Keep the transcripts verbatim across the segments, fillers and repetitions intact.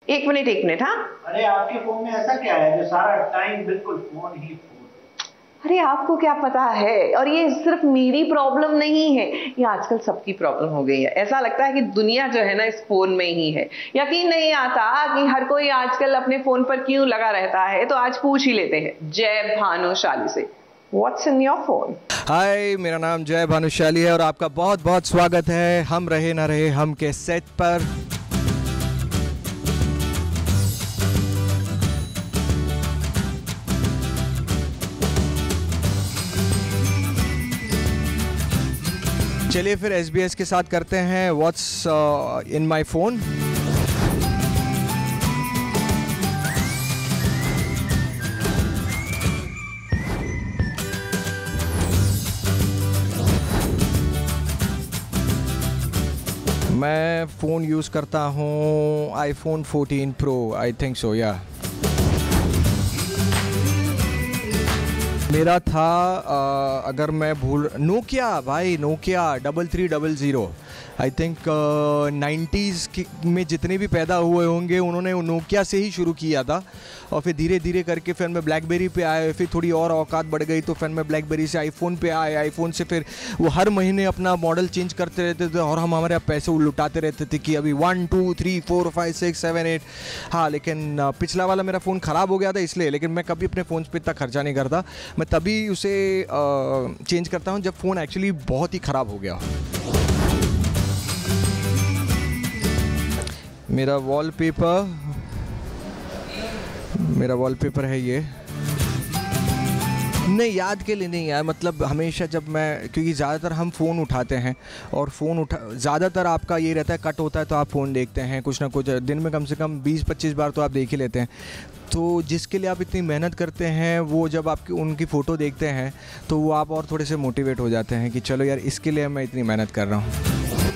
एक मिनट एक मिनट। हाँ, अरे आपके फोन में ऐसा क्या है जो सारा टाइम बिल्कुल फोन ही फोन? अरे आपको क्या पता है, और ये सिर्फ मेरी प्रॉब्लम नहीं है, ये आजकल सबकी प्रॉब्लम हो गई है। ऐसा लगता है कि दुनिया जो है ना इस फोन में ही है। यकीन नहीं आता कि हर कोई आजकल अपने फोन पर क्यों लगा रहता है, तो आज पूछ ही लेते हैं जय भानुशाली से, what's in your phone? Hi, मेरा नाम जय भानुशाली है और आपका बहुत बहुत स्वागत है हम रहे ना रहे हम के सेट पर। चलिए फिर एस बी एस के साथ करते हैं व्हाट्स इन माई फोन। मैं फ़ोन यूज़ करता हूँ iPhone fourteen pro, I think so yeah. मेरा था आ, अगर मैं भूल नोकिया, भाई Nokia double three double zero. I think nineties में जितने भी पैदा हुए होंगे उन्होंने नोकिया से ही शुरू किया था, और फिर धीरे धीरे करके फिर मैं ब्लैकबेरी पे आए, फिर थोड़ी और औकात बढ़ गई तो फिर मैं ब्लैकबेरी से आईफोन पे आए। आईफोन से फिर वो हर महीने अपना मॉडल चेंज करते रहते थे और हम हमारे पैसे लुटाते रहते थे कि अभी one two three four five six seven eight. हाँ, लेकिन पिछला वाला मेरा फ़ोन ख़राब हो गया था इसलिए, लेकिन मैं कभी अपने फ़ोन पे इतना खर्चा नहीं करता। मैं तभी उसे चेंज करता हूँ जब फ़ोन एक्चुअली बहुत ही ख़राब हो गया। मेरा वॉलपेपर मेरा वॉलपेपर है ये। नहीं, याद के लिए नहीं यार, मतलब हमेशा जब मैं, क्योंकि ज़्यादातर हम फ़ोन उठाते हैं और फ़ोन उठा ज़्यादातर आपका ये रहता है, कट होता है तो आप फ़ोन देखते हैं, कुछ ना कुछ दिन में कम से कम बीस पच्चीस बार तो आप देख ही लेते हैं। तो जिसके लिए आप इतनी मेहनत करते हैं वो जब आपकी उनकी फ़ोटो देखते हैं तो वो आप और थोड़े से मोटिवेट हो जाते हैं कि चलो यार इसके लिए मैं इतनी मेहनत कर रहा हूँ।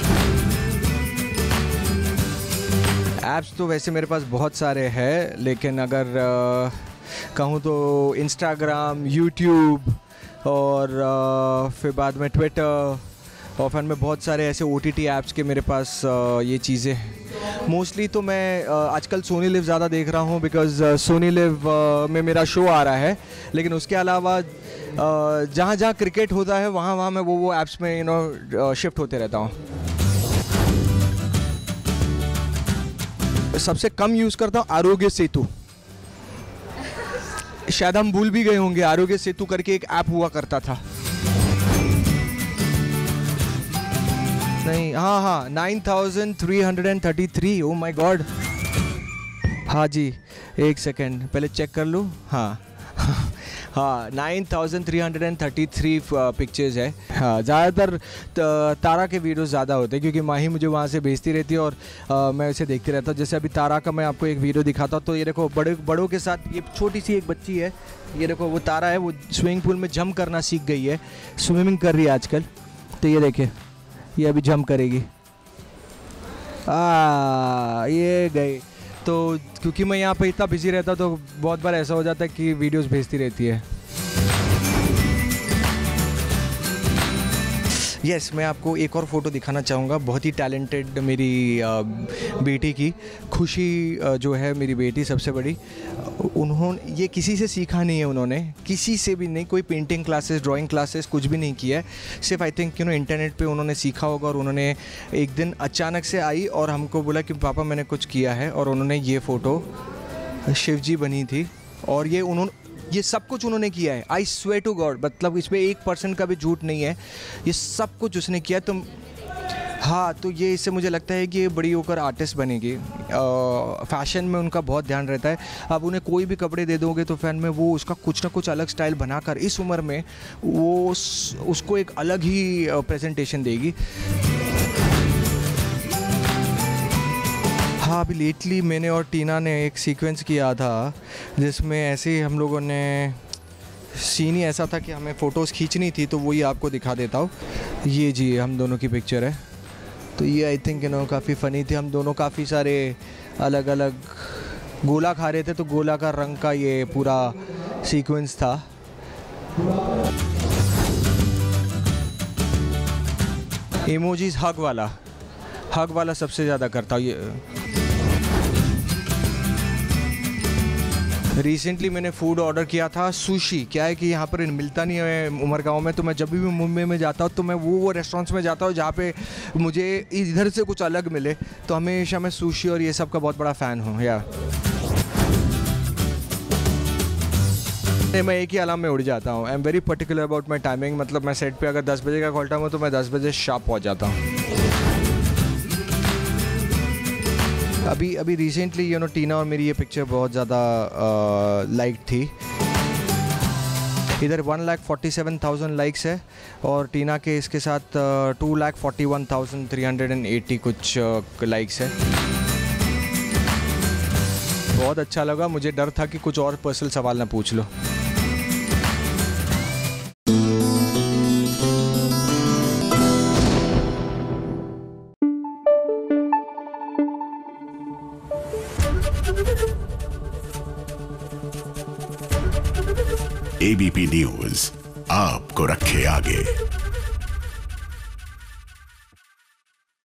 ऐप्स तो वैसे मेरे पास बहुत सारे हैं, लेकिन अगर कहूँ तो इंस्टाग्राम, यूट्यूब और आ, फिर बाद में ट्विटर, और फिर में बहुत सारे ऐसे ओ टी टी ऐप्स के मेरे पास आ, ये चीज़ें हैं। मोस्टली तो मैं आ, आजकल सोनी लिव ज़्यादा देख रहा हूँ, बिकॉज़ सोनी लिव में मेरा शो आ रहा है। लेकिन उसके अलावा जहाँ जहाँ क्रिकेट होता है वहाँ वहाँ मैं वो वो ऐप्स में यू नो शिफ्ट होते रहता हूँ। सबसे कम यूज़ करता हूँ आरोग्य सेतु। शायद हम भूल भी गए होंगे, आरोग्य सेतु करके एक ऐप हुआ करता था। नहीं, हाँ हाँ nine thousand three hundred and thirty three. Oh my god. हाँ जी, एक सेकेंड पहले चेक कर लूँ। हाँ हाँ, nine thousand three hundred and thirty three pictures है। हाँ, ज़्यादातर तारा के वीडियोस ज़्यादा होते हैं क्योंकि माही मुझे वहाँ से भेजती रहती है और आ, मैं उसे देखते रहता हूँ। जैसे अभी तारा का मैं आपको एक वीडियो दिखाता हूँ, तो ये देखो बड़े बड़ों के साथ ये छोटी सी एक बच्ची है, ये देखो वो तारा है, वो स्विमिंग पूल में जंप करना सीख गई है, स्विमिंग कर रही है आजकल। तो ये देखिए, ये अभी जंप करेगी। आ, ये गई। तो क्योंकि मैं यहाँ पे इतना बिजी रहता तो बहुत बार ऐसा हो जाता है कि वीडियोस भेजती रहती है। यस yes, मैं आपको एक और फ़ोटो दिखाना चाहूँगा, बहुत ही टैलेंटेड मेरी बेटी की। खुशी जो है मेरी बेटी सबसे बड़ी, उन्होंने ये किसी से सीखा नहीं है, उन्होंने किसी से भी नहीं, कोई पेंटिंग क्लासेस, ड्राइंग क्लासेस कुछ भी नहीं किया है। सिर्फ I think you know internet पे उन्होंने सीखा होगा और उन्होंने एक दिन अचानक से आई और हमको बोला कि पापा मैंने कुछ किया है, और उन्होंने ये फ़ोटो शिव जी बनी थी और ये उन्होंने ये सब कुछ उन्होंने किया है। आई स्वेयर टू गॉड, मतलब इसमें एक परसेंट का भी झूठ नहीं है, ये सब कुछ उसने किया। तो हाँ, तो ये इससे मुझे लगता है कि ये बड़ी होकर आर्टिस्ट बनेगी। फैशन में उनका बहुत ध्यान रहता है। आप उन्हें कोई भी कपड़े दे दोगे तो फैन में वो उसका कुछ ना कुछ अलग स्टाइल बनाकर इस उम्र में वो उस, उसको एक अलग ही प्रेजेंटेशन देगी। हाँ, अभी लेटली मैंने और टीना ने एक सीक्वेंस किया था जिसमें ऐसे ही हम लोगों ने, सीन ही ऐसा था कि हमें फ़ोटोज़ खींचनी थी, तो वही आपको दिखा देता हूँ। ये जी हम दोनों की पिक्चर है। तो ये आई थिंक यू नो काफ़ी फ़नी थी। हम दोनों काफ़ी सारे अलग अलग गोला खा रहे थे, तो गोला का रंग का ये पूरा सीक्वेंस था। इमोजीज हग वाला हग वाला सबसे ज़्यादा करता हूँ ये। रिसेंटली मैंने फूड ऑर्डर किया था सुशी। क्या है कि यहाँ पर मिलता नहीं है उमरगांव में, तो मैं जब भी मुंबई में जाता हूँ तो मैं वो वो रेस्टोरेंट्स में जाता हूँ जहाँ पे मुझे इधर से कुछ अलग मिले। तो हमेशा मैं सुशी और ये सब का बहुत बड़ा फ़ैन हूँ। या मैं एक ही अलार्म में उड़ जाता हूँ। I am very particular about my timing. मतलब मैं सेट पे अगर दस बजे का कॉल टाइम हो तो मैं दस बजे शार्प पहुँच जाता हूँ। अभी अभी रिसेंटली यू नो टीना और मेरी ये पिक्चर बहुत ज़्यादा लाइक थी। इधर one lakh forty seven thousand likes है और टीना के इसके साथ two lakh forty one thousand three hundred and eighty कुछ लाइक्स है। बहुत अच्छा लगा। मुझे डर था कि कुछ और पर्सनल सवाल ना पूछ लो। एबीपी न्यूज़ आपको रखे आगे।